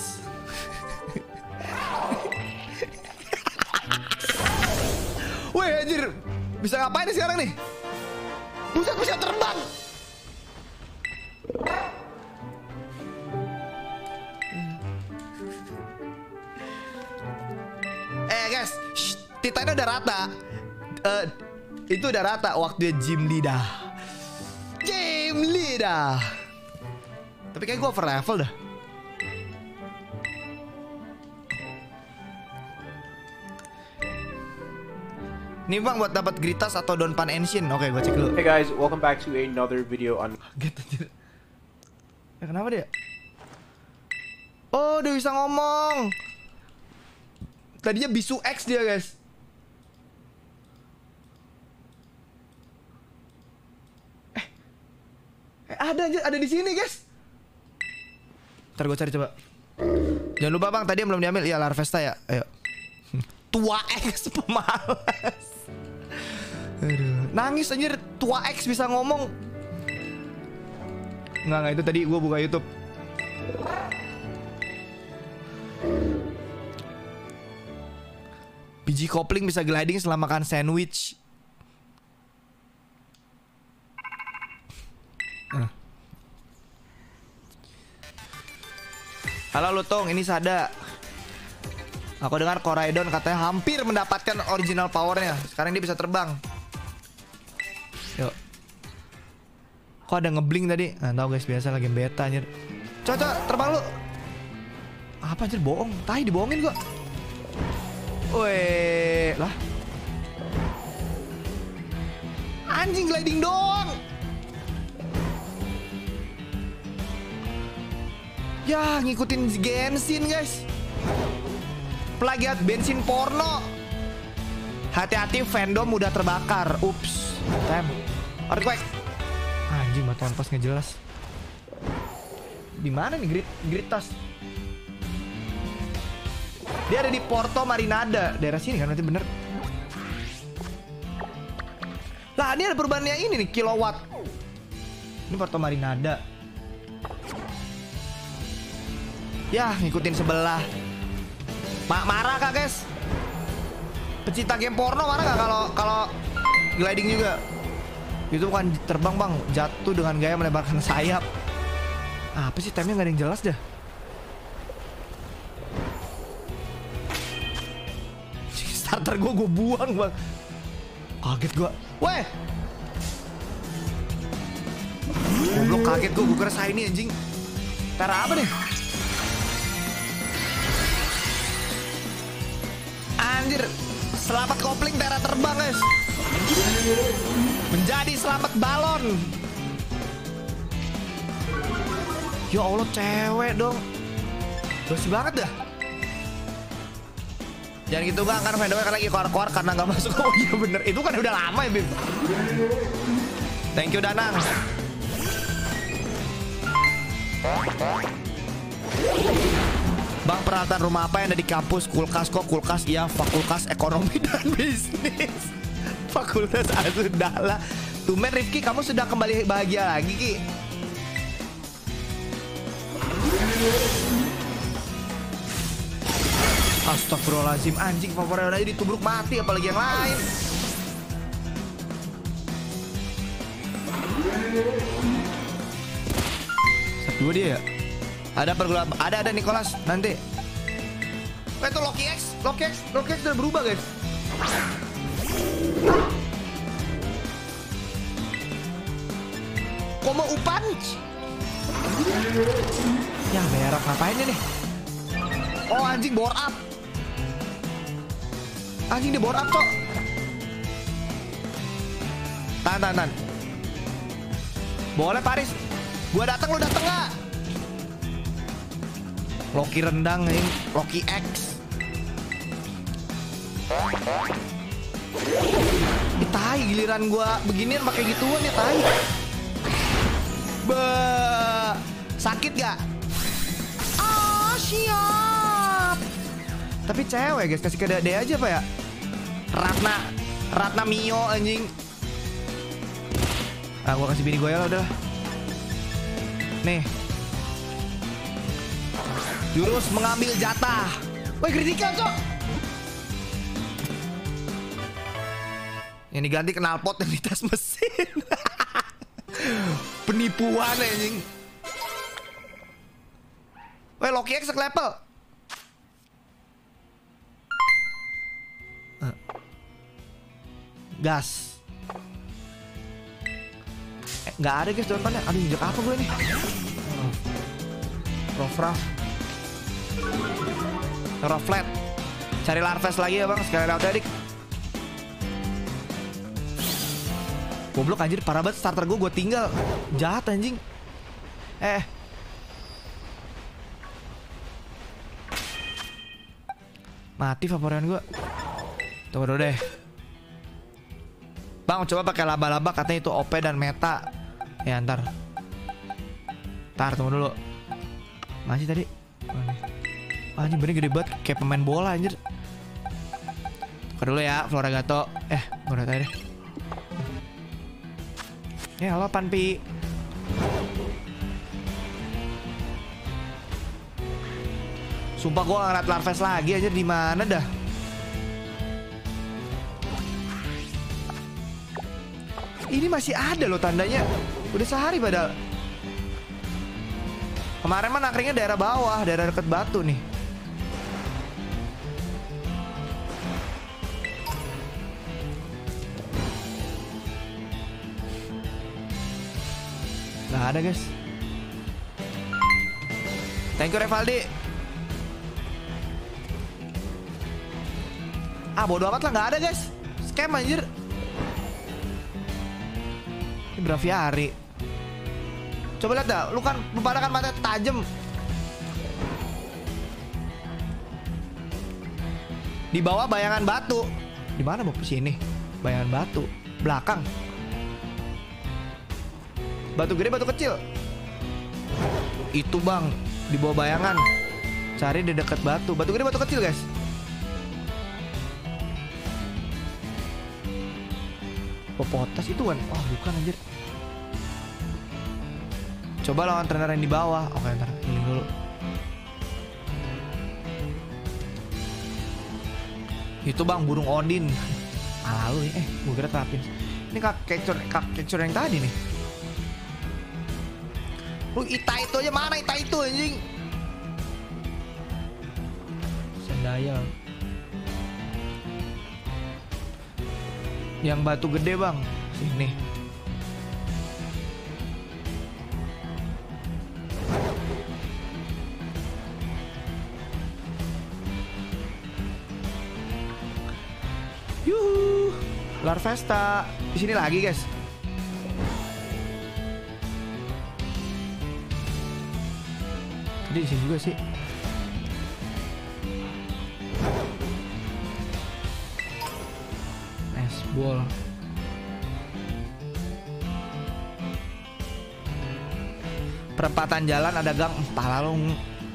Woi anjir. Bisa ngapain nih sekarang nih? Buset bisa terbang. Eh guys, shh, Titannya udah rata. uh, Itu udah rata. Waktunya gym lidah. Gym lidah. Tapi kayak gue over level dah. Nih bang buat dapat Gritas atau Donphan Ancient. Oke gue cek dulu. Hey guys, welcome back to another video on. Gitu aja. Ya kenapa dia? Oh dia bisa ngomong. Tadinya bisu X dia guys. Eh, ada anjir, ada di sini guys. Ntar gue cari coba. Jangan lupa bang, tadi yang belum diambil. Iya, Larvesta ya. Ayo. Tua X pemalas. Aduh. Nangis anjir, Tua X bisa ngomong. Nggak, nggak, itu tadi gue buka YouTube. Biji kopling bisa gliding setelah makan sandwich. Uh. Halo Lutung, ini Sada. Aku dengar Koraidon katanya hampir mendapatkan original powernya. Sekarang dia bisa terbang. Yuk. Kok ada ngebling tadi? Nah, tau guys, biasa lagi beta anjir. Coba terbang lu. Apa anjir, bohong. Tai dibohongin gua. Weh, lah. Anjing gliding doang. Ya, ngikutin Genshin guys. Plagiat bensin porno. Hati-hati fandom udah terbakar. Ups. Damn. Earthquake. Anjing, batuan pas nggak jelas. Di mana nih grid Gritas? Dia ada di Porto Marinada, daerah sini kan, berarti bener. Lah, ini ada perubahannya ini nih, kilowatt. Ini Porto Marinada. Ya, ngikutin sebelah. Ma marah kak guys? Pecinta game porno marah gak kalau kalau gliding juga? Itu bukan terbang bang, jatuh dengan gaya melebarkan sayap. Apa sih temnya nggak ada yang jelas dah. Starter gue gue buang bang. Kaget gue. Weh. Goblok, kaget gue, gue kira saya ini anjing. Tera apa nih? Anjir, selamat kopling Tera terbang guys. Menjadi selamat balon. Ya Allah, cewek dong. Bersih banget dah. Jangan gitu bang, kan fandomnya kan lagi keluar-keluar karena gak masuk. Oh iya bener, itu kan udah lama ya Bim. Thank you Danang. Bang, peralatan rumah apa yang ada di kampus? Kulkas kok, kulkas. Iya, fakultas ekonomi dan bisnis. Fakultas Asundala. Tumen Rifki, kamu sudah kembali bahagia lagi Ki. Astagfirullahaladzim, anjing favorit aja ditubruk mati, apalagi yang lain. Satu dua dia ya. Ada pergulatan, ada ada Nicholas nanti. Eh, itu Loki X, Loki X, Loki X udah berubah guys. Komo Upanch. Ya merah, ngapain ini? Oh anjing, bore up. Anjing dia bore up cok. Tahan tahan tahan. Boleh Paris. Gua datang, lu dateng gak? Loki rendang nih, Loki X. Ih, tai, giliran gua beginian pakai gituan ya tai. Be, sakit gak? Ah, siap. Tapi cewek guys, kasih ke Dade aja pak ya. Ratna, Ratna Mio anjing. Ah, gua kasih bini gue ya lah udah. Nih. Jurus mengambil jatah. Woi, kritikal cok. Yang diganti knalpot yang di tes mesin. Penipuan anjing. Woi, Loki X level. Uh. Gas. Eh, nggak ada guys contohnya. Aduh, injek apa gue nih? Oh. Rofraf. Taruh flat. Cari Larvest lagi ya bang. Sekali lewat adik. Goblok anjir, parah banget starter gue, gue tinggal. Jahat anjing. Eh mati favorian gue. Tunggu dulu deh bang, coba pakai laba-laba, katanya itu O P dan meta. Ya ntar Tar, tunggu dulu. Masih tadi. Anjir, bener gede banget kayak pemain bola anjir. Tukar dulu ya, Floragato. Eh, gue udah tahu deh. Ya, halo Panpi. Sumpah gue gak ngeliat Larves lagi aja di mana dah. Ini masih ada loh tandanya. Udah sehari padahal. Kemarin mah nangkringnya daerah bawah, daerah deket batu nih. Gak ada guys. Thank you Revaldi. Ah bodo amat lah, gak ada guys. Scam anjir. Ini Braviari. Coba lihat dah, lu kan lu pada kan mata tajam. Di bawah bayangan batu. Di mana mau sini? Bayangan batu. Belakang. Batu gede, batu kecil. Itu bang, di bawah bayangan. Cari di dekat batu. Batu gede, batu kecil guys. Popotas itu kan? Oh bukan anjir. Coba lawan trainer yang di bawah. Oke ntar healing dulu. Itu bang burung Odin. Ah lalu eh gue kira terapin. Ini kak kecur kak kecur yang tadi nih. Lu Ita itu aja, mana Ita itu anjing? Sendaya. Yang batu gede bang, sini. Yuhu, Larvesta di sini lagi guys. Tadi di sini juga sih. Ball. Perempatan jalan ada gang, pala lu.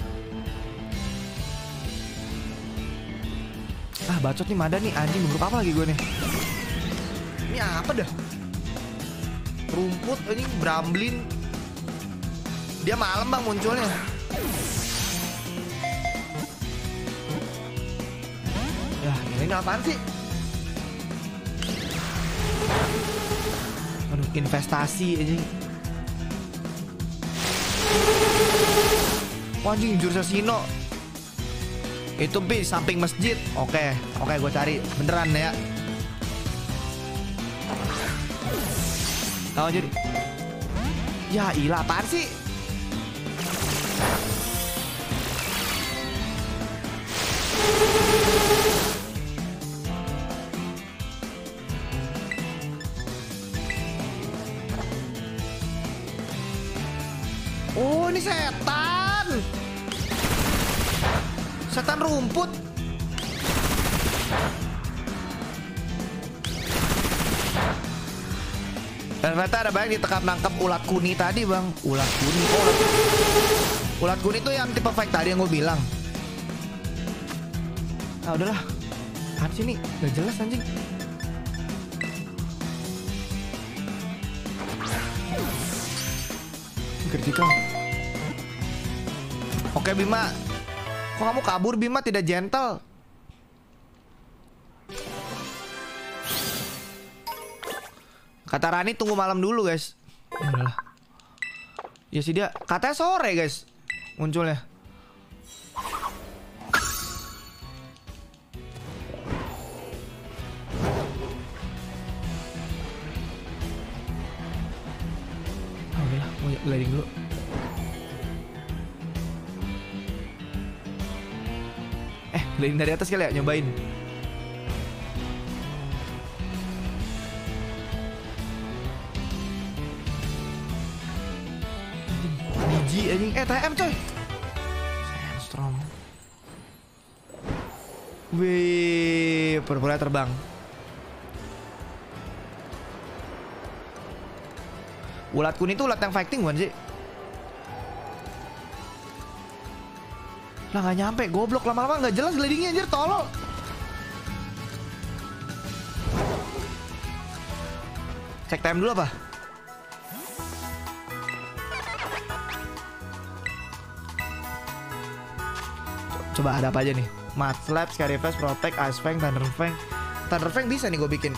Ah bacot nih Mada nih anjing, bentuk apa lagi gue nih? Ini apa dah? Rumput anjing, Bramblin. Dia malam bang munculnya. Ya ini apaan sih? Aduh, investasi aja. Wah, anjing jurus Sino. Itu bis samping masjid. Oke, oke gue cari beneran ya. Tahu jadi. Ya ilah, apaan sih? Oh, ini setan. Setan rumput. Dan ternyata ada banyak ditekap nangkep ulat kuni tadi bang. Ulat kuni. Oh, ulat, ulat kuni tuh yang tipe fake tadi yang gue bilang. Ah udahlah. Apaan sih ini? Gak jelas anjing. Critical. Oke Bima. Kok kamu kabur Bima, tidak gentle? Kata Rani tunggu malam dulu guys. Ya udahlah. Ya sih dia katanya sore guys munculnya. Gliding dulu. Eh, gliding dari atas kali ya, nyobain. Biji anjing, eh T M coy. Sandstorm. Wih, pura-pura terbang. Ulat kuning itu ulat yang fighting bukan sih? Lah nggak nyampe, goblok, lama-lama nggak jelas glidingnya anjir, tolol. Cek time dulu apa? Coba ada apa aja nih? Mud Slap, Scary Flash, Protect, Ice Fang, Thunder Fang. Thunder Fang bisa nih gue bikin.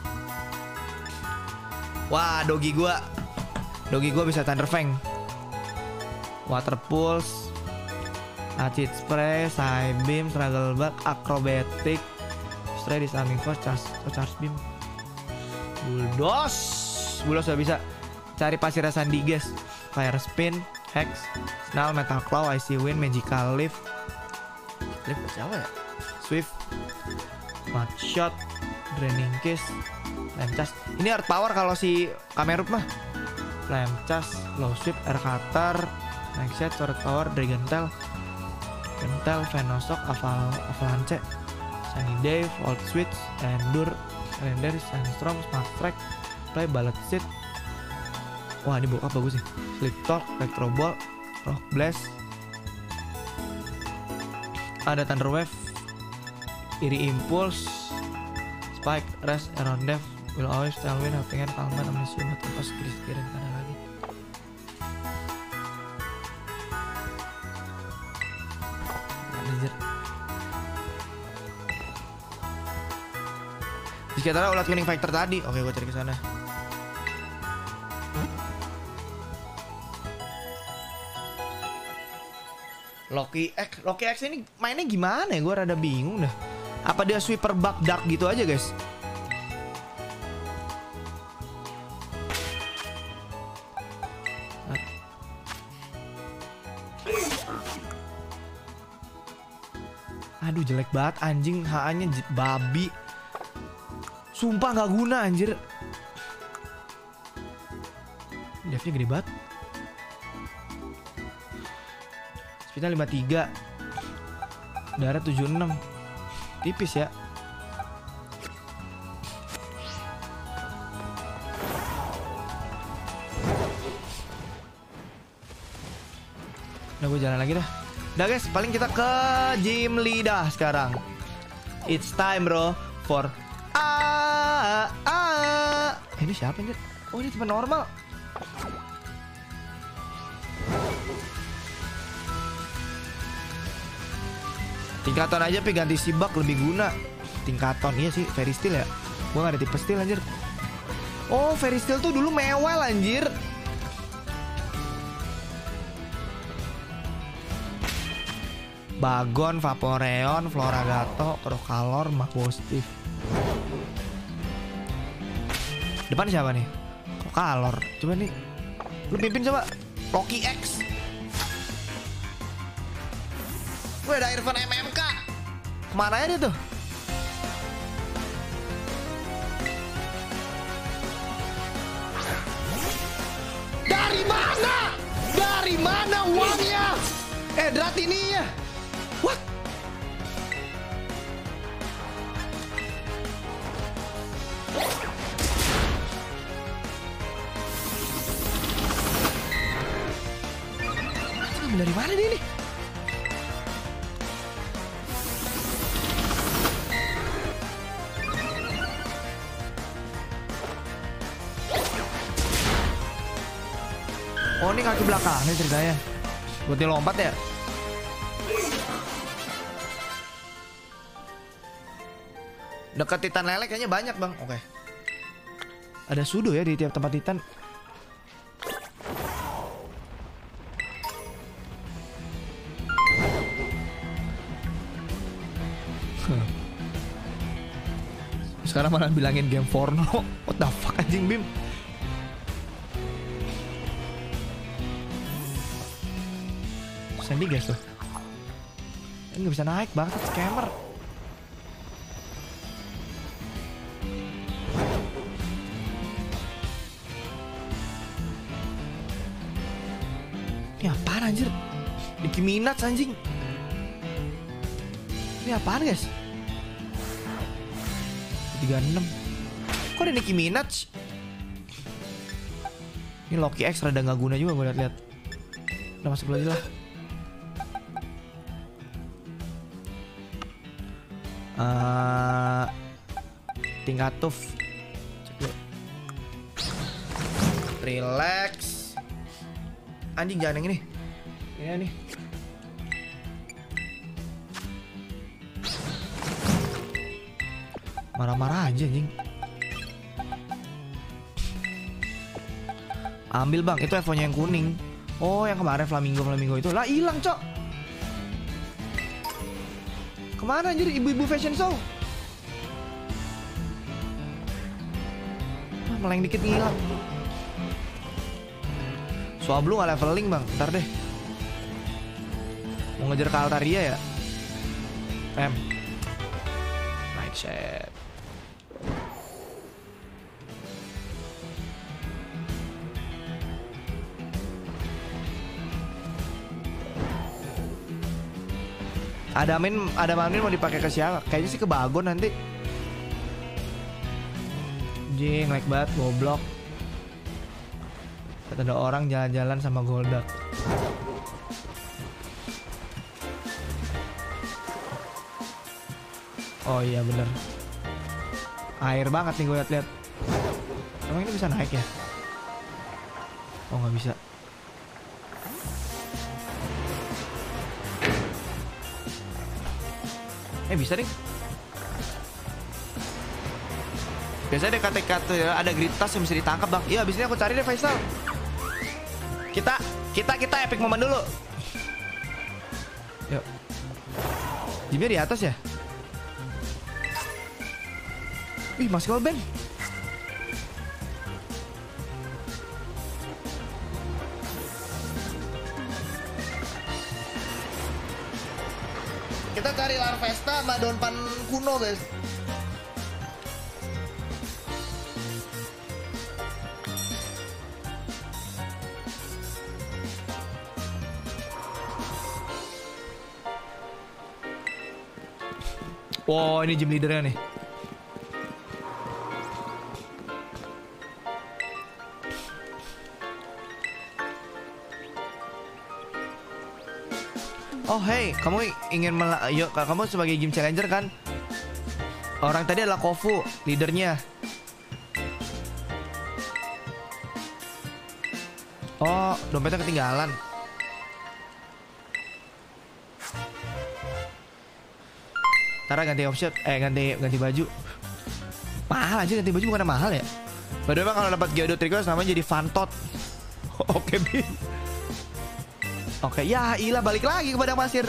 Wah, dogi gua. Dogi gua bisa Thunder Fang. Water Pulse, Acid Spray, Side Beam, Struggle Bug, Acrobatic, Stray, Disarming Force, Charge, Charge Beam, Bulldoze. Bulldoze udah bisa. Cari pasir Sandigas, Fire Spin, Hex, Snarl, Metal Claw, Icy Wind, Magical Leaf. Leaf siapa ya? Swift, Mud Shot, Draining Kiss, Flame Charge. Ini Earth Power kalau si Kamerup mah. Flame Charge, Low Sweep, Air Cutter, Next Shot, Sword Power, Dragon Tail, Dragon Tail, Venoshock, Aval Avalanche, Sunny Day, Volt Switch, Endure, Legendary, Sandstorm, Smart Strike, Play, Bullet Seed. Wah ini bokap bagus nih. Sleep Talk, Electro Ball, Rock Blast. Ada Thunder Wave, Eerie Impulse, Spike, Rest, Aeron Death, Will Always, Tailwind, Helping Hand, Calman, Amnesia, Tempas, Kris, Kirin, ada lagi. Anjir. Di sekitar ulat kuning fighter tadi. Oke, gue cari ke sana. Loki X, Loki X ini mainnya gimana ya? Gue rada bingung dah. Apa dia sweeper bug dark gitu aja guys? Aduh jelek banget anjing, H A-nya babi. Sumpah nggak guna anjir. Devnya gede banget. Speednya lima puluh tiga, darah tujuh puluh enam, tipis ya. Udah gue jalan lagi dah. Udah guys, paling kita ke gym lidah sekarang. It's time bro for ah ah. Eh, ini siapa anjir? Oh ini tipe normal. Tingkaton aja pi ganti si bug lebih guna. Tingkaton iya sih, Fairy Steel ya. Gua gak ada tipe Steel anjir. Oh, Fairy Steel tuh dulu mewel anjir. Bagon, Vaporeon, Floragato, Crocalor, Magostif. Depan siapa nih? Crocalor. Coba nih. Lu pimpin coba. Loki X. Gue ada Irfan M M K. Kemana ya dia tuh? Dari mana? Dari mana uangnya? Eh, drat ini ya. What? Dari mana dia nih? Oh ini kaki belakangnya ceritanya. Buat dia lompat ya. Dekat Titan lele kayaknya banyak bang. Oke. Ada sudo ya di tiap tempat Titan. Sekarang malah bilangin game porno. What the fuck anjing Bim. Sandy guys tuh. Ini gak bisa naik banget, scammer. Ini apaan anjir? Nicki Minaj anjing. Ini apaan guys? tiga puluh enam. Kok ada Nicki Minaj? Ini Loki X rada gak guna juga gue liat-liat. Udah masuk dulu aja lah. Uh, tingkat tuf. Cek dulu. Relax. Anjing jangan yang ini. Ini nih. Marah-marah aja anjing. Ambil bang, itu evonya yang kuning. Oh yang kemarin flamingo flamingo itu lah hilang cok. Kemana anjir ibu-ibu fashion show? Ah, meleng dikit ngilang. Swablu gak leveling bang, ntar deh. Mau ngejar ke Altaria ya? M Nightshade. Ada main, ada main mau dipakai ke siapa? Kayaknya sih ke Bagon nanti. Jing, like banget, goblok. Ada orang jalan-jalan sama Goldak. Oh iya bener. Air banget nih gue liat-liat. Emang ini bisa naik ya? Oh nggak bisa. Eh bisa nih. Biasanya ada kata-kata ada gritas yang bisa ditangkap bang. Iya abis ini aku cari deh Faisal. Kita kita kita epic moment dulu. Yuk. Jimnya di atas ya? Wih Mas Golben. Kita cari Larvesta sama daun pan kuno guys. Wow ini gym leadernya nih. Oh hey, kamu ingin mela yuk, kamu sebagai game challenger kan? Orang tadi adalah Kofu, leadernya. Oh, dompetnya ketinggalan. Ntar ganti option, eh ganti ganti baju. Mahal aja ganti baju bukan mahal ya? Padahal kalau dapat Geodutricos namanya jadi Fantot. Oke bin. Oke, ya ilah balik lagi ke padang pasir.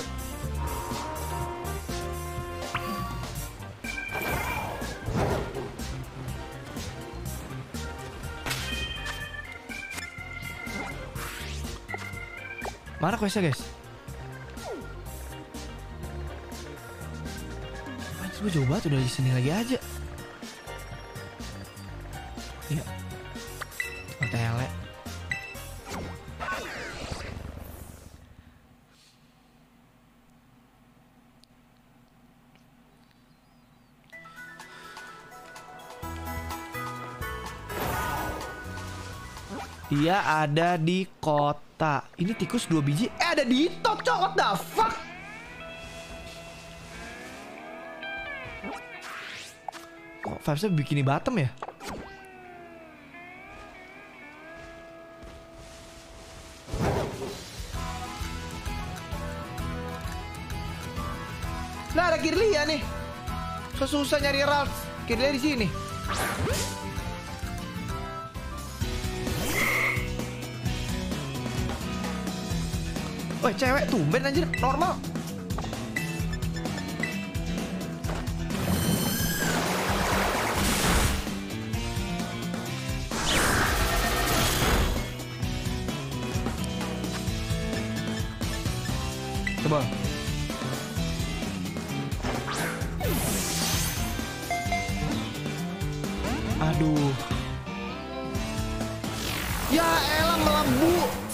Mana questnya guys? Anjir gue jauh banget udah di sini lagi aja. Iya. Tele. Dia ada di kota. Ini tikus dua biji. Eh ada di top cok. What the fuck? Kok vibesnya bikini bottom ya? Nah ada Kirlia nih. Susah nyari Ralph. Kirlia di sini. Woi cewek tumben anjir, normal. Coba. Aduh. Ya elah melambu.